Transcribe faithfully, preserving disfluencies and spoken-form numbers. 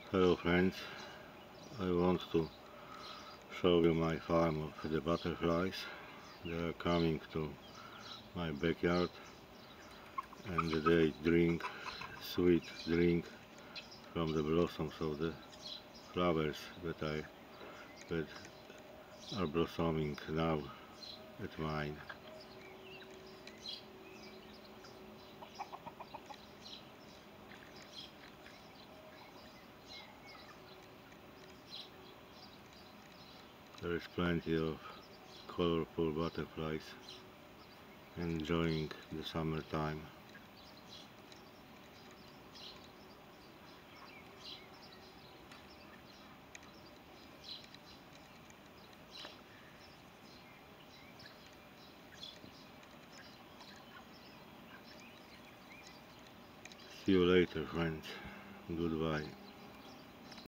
Hello friends, I want to show you my farm of the butterflies. They are coming to my backyard and they drink sweet drink from the blossoms of the flowers that I that are blossoming now at mine. There is plenty of colorful butterflies enjoying the summertime. See you later friends, goodbye.